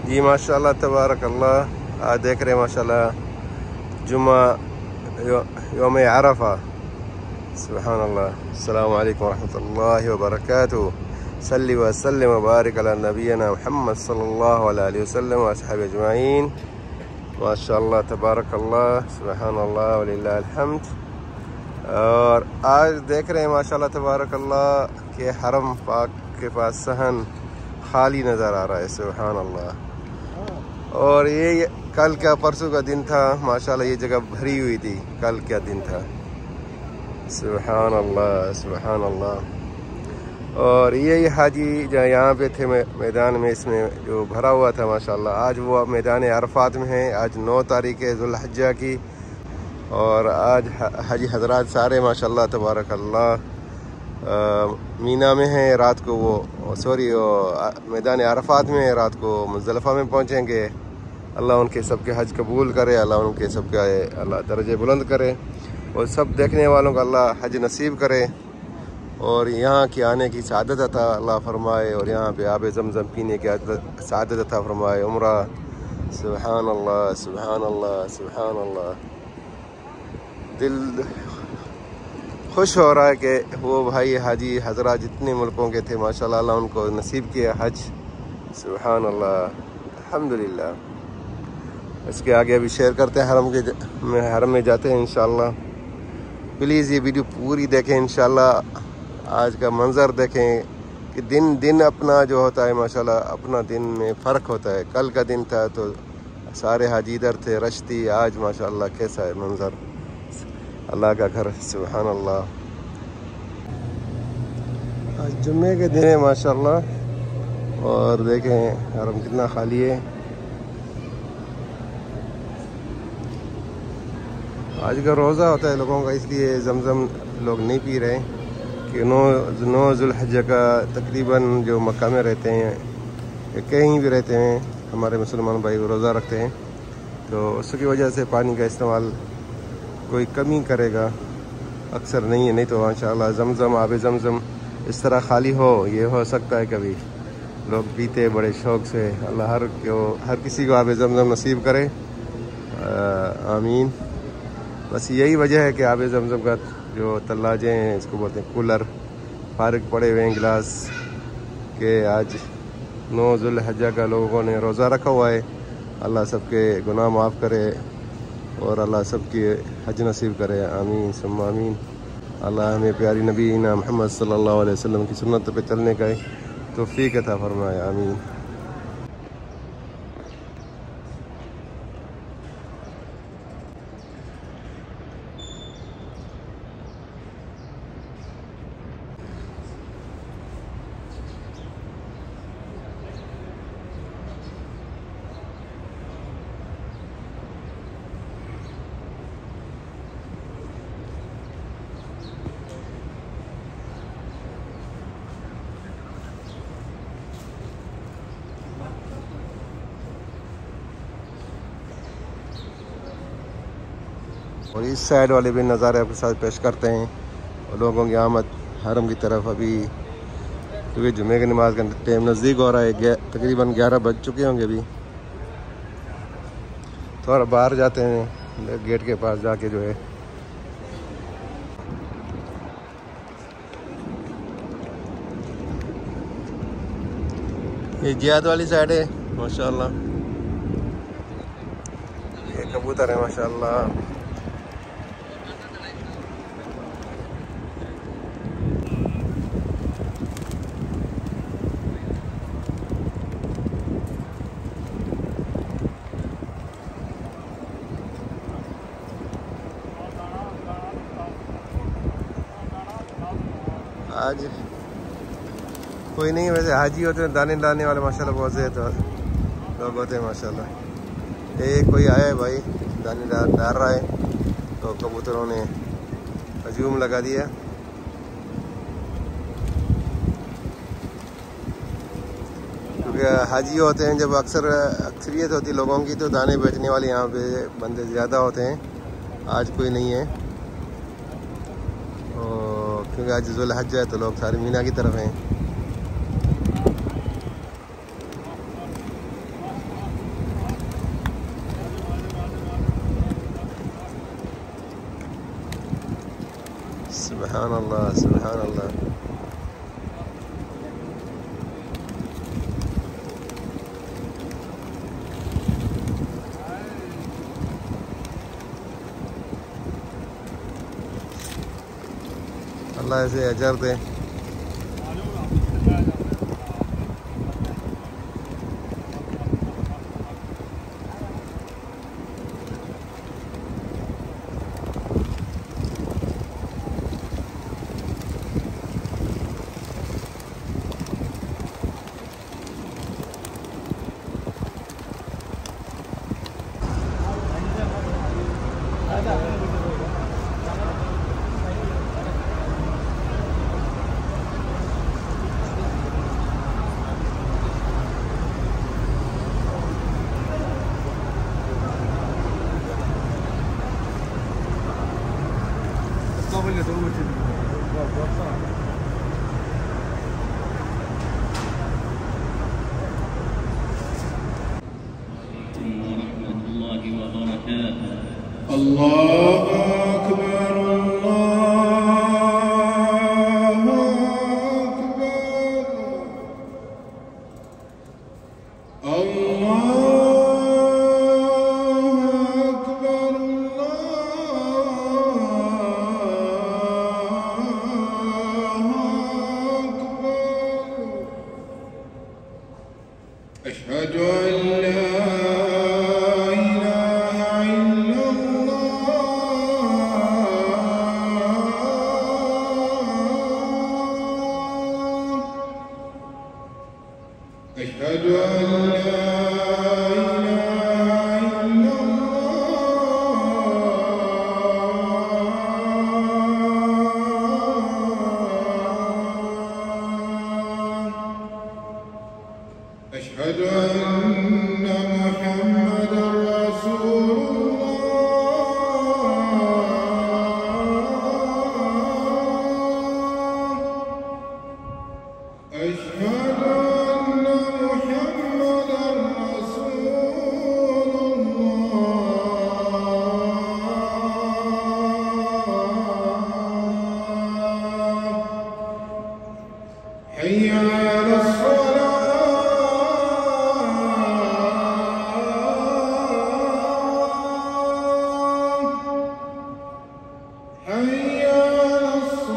जी माशाल्लाह तबारक अल्लाह। आज देख रहे हैं माशाल्लाह जुम्मा यौम अरफा। सुभान अल्लाह। अस्सलामु अलैकुम रहमतुल्लाहि व बरकातुहू। सल्ली व सल्लिम व बारिक अला नबियना मुहम्मद सल्लल्लाहु अलैहि वसल्लम व अस्हाबी अजमाइन। माशाल्लाह तबारक अल्लाह। सुभान अल्लाह व लिल्लाहिल हम्द। और आज देख रहे हैं माशाल्लाह तबारक अल्लाह के हरम पाक के पास सहन खाली नज़र आ रहा है। सुभान अल्लाह। और ये कल का परसों का दिन था माशाल्लाह, ये जगह भरी हुई थी। कल क्या दिन था। सुभान अल्लाह सुभान अल्लाह। और ये हाजी जो यहाँ पे थे मैदान में, इसमें जो भरा हुआ था माशाल्लाह, आज वो मैदान अरफात में है। आज 9 तारीख़ है ज़ुल्हिज्जा की। और आज हाजी हजरात सारे माशाल्लाह तबारक अल्लाह मीना में हैं। रात को वो मैदान अरफात में है, रात को मुज़दलिफ़ा में पहुँचेंगे। अल्लाह उनके सबके हज कबूल करे, अल्लाह उनके सबके अल्लाह दर्जे बुलंद करे, और सब देखने वालों को अल्लाह हज नसीब करे, और यहाँ की आने की सआदत अता अल्लाह फरमाए, और यहाँ पे आब ज़मज़म पीने की सआदत अता फरमाए। उम्रा। सुभान अल्लाह सुभान अल्लाह सुभान अल्लाह। दिल खुश हो रहा है कि वो भाई हाजी हजरात जितने मुल्कों के थे माशाल्लाह, अल्लाह उनको नसीब किया हज। सुभान अल्लाह अल्हम्दुलिल्लाह। इसके आगे अभी शेयर करते हैं, हरम में जाते हैं इंशाल्लाह। प्लीज़ ये वीडियो पूरी देखें इंशाल्लाह। आज का मंज़र देखें कि दिन अपना जो होता है माशाल्लाह, अपना दिन में फ़र्क होता है। कल का दिन था तो सारे हाजी इधर थे, रश थी। आज माशाल्लाह कैसा है मंज़र, अल्लाह का घर। सुभान अल्लाह। आज जुम्मे के दिन है माशाल्लाह, और देखें हरम कितना खाली है। आज का रोज़ा होता है लोगों का, इसलिए ज़मज़म लोग नहीं पी रहे कि 9 ज़ुल्हिज्जा का तकरीबन जो मक्का में रहते हैं या कहीं भी रहते हैं हमारे मुसलमान भाई, वो रोज़ा रखते हैं, तो उसकी वजह से पानी का इस्तेमाल कोई कमी करेगा, अक्सर नहीं है। नहीं तो माशाअल्लाह ज़मज़म आब ज़मज़म इस तरह खाली हो, ये हो सकता है कभी लोग पीते बड़े शौक़ से। अल्लाह हर किसी को आब ज़मज़म नसीब करे, आमीन। बस यही वजह है कि आब ज़मज़म का जो तल्लाजे हैं, इसको बोलते हैं कूलर, फारिग पड़े हुए हैं गिलास के। आज 9 ज़ुल्हिज्जा का लोगों ने रोज़ा रखा हुआ है। अल्लाह सबके गुनाह माफ़ करे, और अल्लाह सबकी हज नसीब करे, आमीन सुम्मा आमीन। अल्लाह हमें प्यारी नबी ना मोहम्मद सल्लल्लाहु अलैहि वसल्लम की सुन्नत पे चलने का तौफ़ीक़ अता फरमाए, आमीन। और इस साइड वाले भी नज़ारे आपके साथ पेश करते हैं, और लोगों की आमद हरम की तरफ। अभी क्योंकि जुमे की नमाज का टाइम नज़दीक हो रहा है, तकरीबन 11 बज चुके होंगे। अभी थोड़ा बाहर जाते हैं, गेट के पास जाके जो है ये जियाद वाली साइड है माशाल्लाह। ये कबूतर है माशाल्लाह। आज कोई नहीं, वैसे हाजी होते हैं दाने डालने वाले माशाल्लाह बहुत से तो लोग होते हैं माशाल्लाह। कोई आया है भाई, दाने डाल रहा है, तो कबूतरों ने हजूम लगा दिया। क्योंकि हाजी होते हैं जब अक्सरियत होती लोगों की, तो दाने बेचने वाले यहाँ पे बंदे ज़्यादा होते हैं। आज कोई नहीं है, क्योंकि आज ज़ुल्हिज्जा है तो लोग सारे मीना की तरफ हैं। सुबहान अल्लाह, सुबहान अल्लाह। अल्लाह ऐसे अजर दे। الله أكبر الله أكبر الله أكبر الله أكبر أشهد أن لا أشهد أن لا إله إلا الله أشهد أن محمدا رسول الله أشهد حي على الصلاة حي على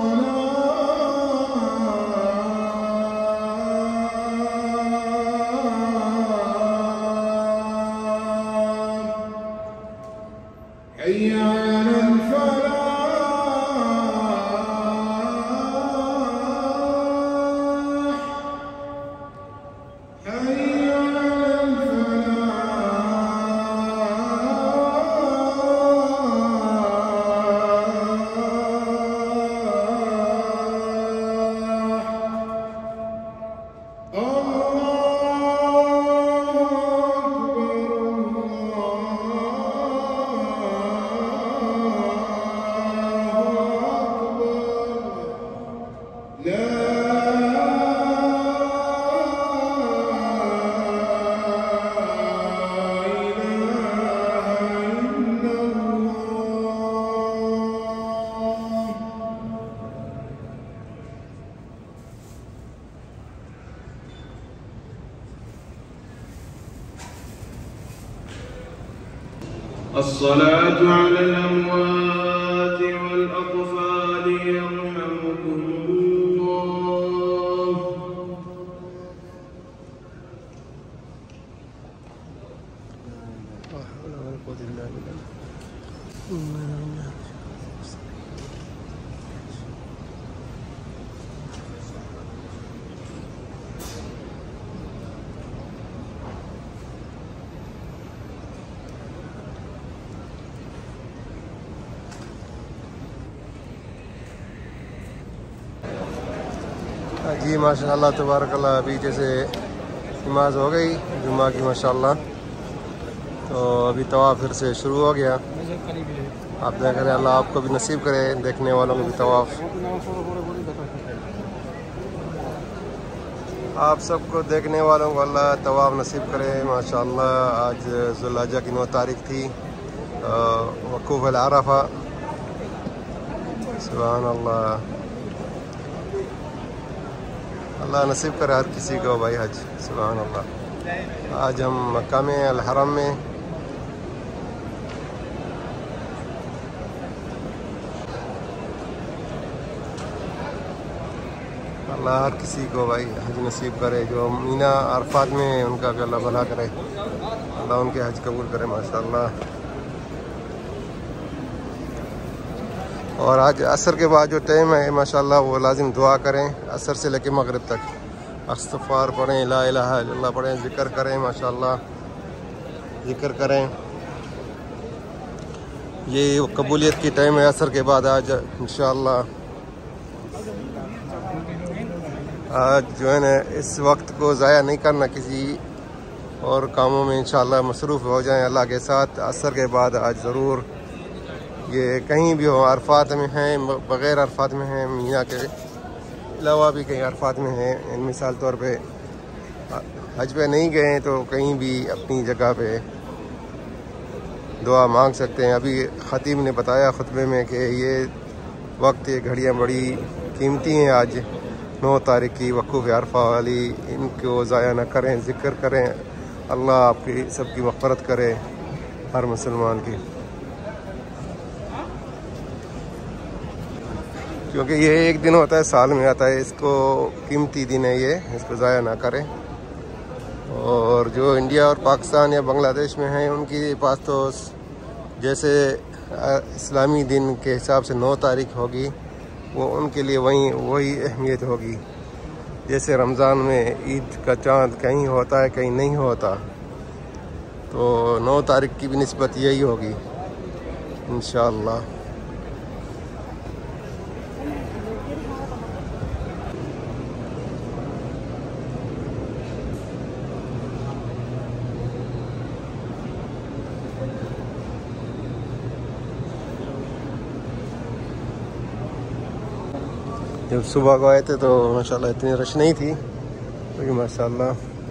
الصلاة حي على الفلاح الصلاة على الأموات والأطفال يرحمكم الله. لا حول ولا قوة إلا بالله. जी माशाअल्लाह तबारकल्लाह। अभी जैसे नमाज हो गई जुम्मा की माशाअल्लाह, तो अभी तवाफ फिर से शुरू हो गया। आप देख रहे हैं, अल्लाह आपको भी नसीब करे, देखने वालों को भी तवाफ। आप सबको देखने वालों को अल्लाह तवाफ नसीब करे माशाअल्लाह। आज ज़ुल्हिज्जा की 9 तारीख थी, वक़ूफ़ अल-अरफ़ा। सुभान अल्लाह। अल्लाह नसीब करे हर किसी को भाई हज। सुभान अल्लाह। आज हम मक्का में अल हरम में अल्लाह हर किसी को भाई हज नसीब करे। जो मीना अरफात में उनका भी अल्लाह भला करे, अल्लाह उनके हज कबूल करे माशाअल्लाह। और आज असर के बाद जो टाइम है माशाअल्लाह वो लाजिम दुआ करें, असर से लेकर मगरिब तक इस्तिग़फ़ार पढ़ें, ला इलाहा इल्लल्लाह पढ़ें, ज़िक्र करें माशाअल्लाह, ज़िक्र करें। ये कबूलियत की टाइम है असर के बाद आज इंशाअल्लाह। आज जो है ना इस वक्त को ज़ाया नहीं करना, किसी और कामों में इंशाअल्लाह मसरूफ़ हो जाएं अल्लाह के साथ। असर के बाद आज ज़रूर ये कहीं भी हो, अरफात में हैं, बग़ैर अरफात में हैं, मीना के अलावा भी कहीं अरफात में हैं। मिसाल तौर पे हज पे नहीं गए तो कहीं भी अपनी जगह पे दुआ मांग सकते हैं। अभी ख़तीब ने बताया खुतबे में कि ये वक्त, ये घड़ियाँ बड़ी कीमती हैं। आज 9 तारीख की वक़ूफ़ अरफा वाली, इनको ज़ाया न करें, ज़िक्र करें। अल्लाह आपकी सबकी मग़फ़िरत करे, हर मुसलमान की, क्योंकि ये एक दिन होता है, साल में आता है। इसको कीमती दिन है ये, इसको ज़ाया ना करें। और जो इंडिया और पाकिस्तान या बांग्लादेश में हैं उनके पास तो जैसे इस्लामी दिन के हिसाब से 9 तारीख होगी, वो उनके लिए वही अहमियत होगी। जैसे रमज़ान में ईद का चाँद कहीं होता है कहीं नहीं होता, तो 9 तारीख की भी निस्बत यही होगी इंशाअल्लाह। जब सुबह को आए थे तो माशाल्लाह इतनी रश नहीं थी, लेकिन माशाल्लाह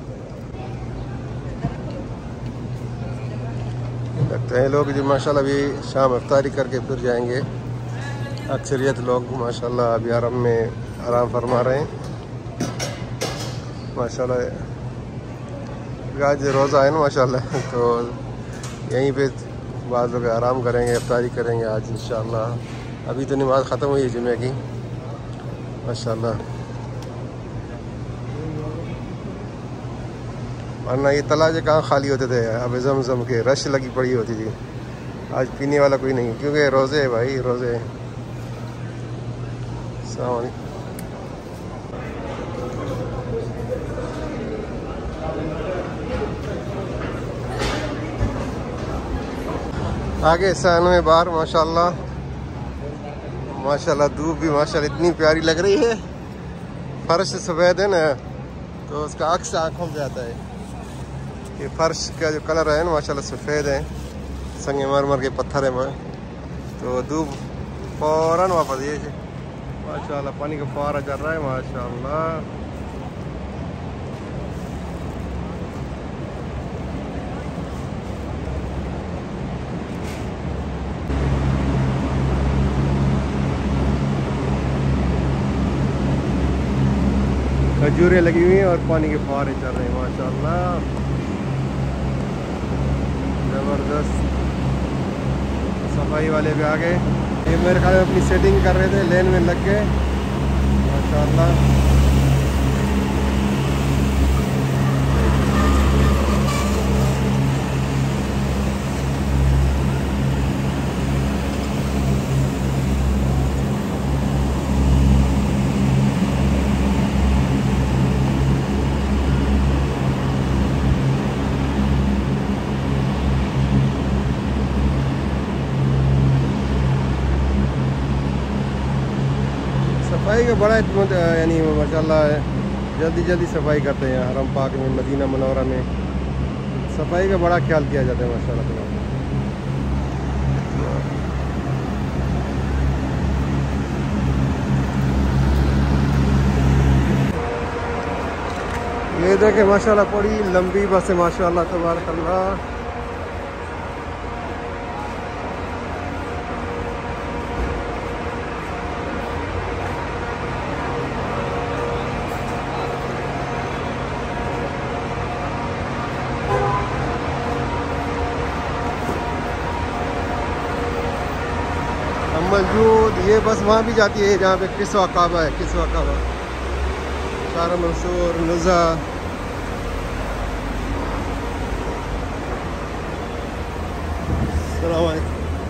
लगता है लोग जो माशाल्लाह अभी शाम इफ्तारी करके फिर जाएंगे। अक्सरियत लोग माशाल्लाह अभी हरम में आराम फरमा रहे हैं माशाल्लाह। आज रोज़ा है ना माशाल्लाह, तो यहीं पे बाद लोग आराम करेंगे, इफ्तारी करेंगे आज इंशाल्लाह। अभी तो नमाज़ ख़त्म हुई है जुमे की माशाल्लाह, वरना ये तलाजे कहाँ खाली होते थे। अब ज़मज़म के रश लगी पड़ी होती थी। आज पीने वाला कोई नहीं, क्योंकि रोज़े है भाई, रोज़े। आगे सान में बाहर माशाल्लाह माशाल्लाह धूप भी माशाल्लाह इतनी प्यारी लग रही है। फर्श सफ़ेद है ना, तो उसका अक्स आँखों पे आता है। ये फर्श का जो कलर है ना माशाल्लाह सफ़ेद है, संगमरमर के पत्थर है में, तो धूप फ़ौरन वापस ये माशाल्लाह पानी का फुहारा चल रहा है माशाल्लाह। खजूरें लगी हुई हैं और पानी के फुहारे चल रहे हैं माशाल्लाह, ज़बरदस्त। सफाई वाले भी आ गए, ये मेरे ख्याल में अपनी सेटिंग कर रहे थे, लेन में लग गए माशाल्लाह। सफाई का बड़ा यानी माशाल्लाह जल्दी जल्दी सफाई करते हैं हरम पाक में, मदीना मुनव्वरा में सफाई का बड़ा ख्याल किया जाता है माशाल्लाह। ये देखे माशाल्लाह बड़ी लंबी बस है माशाल्लाह तबारक अल्लाह। मौजूद। ये बस वहाँ भी जाती है जहाँ पे किस्वा काबा है, किस्वा काबा, शारा मंसूर, नुज़ा। अस्सलाम वालेकुम।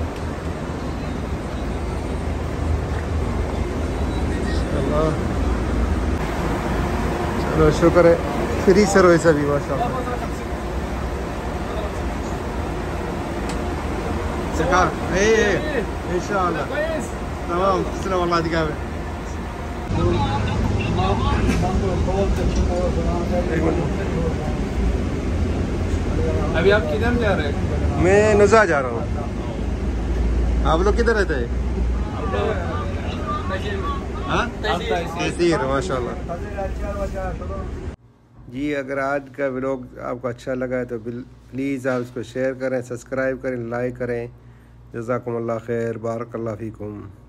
चलो शुक्र है, फ्री सर्विस अभी माशाअल्लाह। इंशाअल्लाह तमाम। अस्सलाम वालेकुम। अभी आप किधर जा रहे हैं? मैं नुज़ा जा रहा हूँ। आप लोग किधर रहते हैं? तहसीर, माशाल्लाह जी। अगर आज का व्लॉग आपको अच्छा लगा है तो प्लीज़ आप इसको शेयर करें, सब्सक्राइब करें, लाइक करें। जज़ाकुमुल्लाह खैर, बारकल्लाह फ़ीकुम।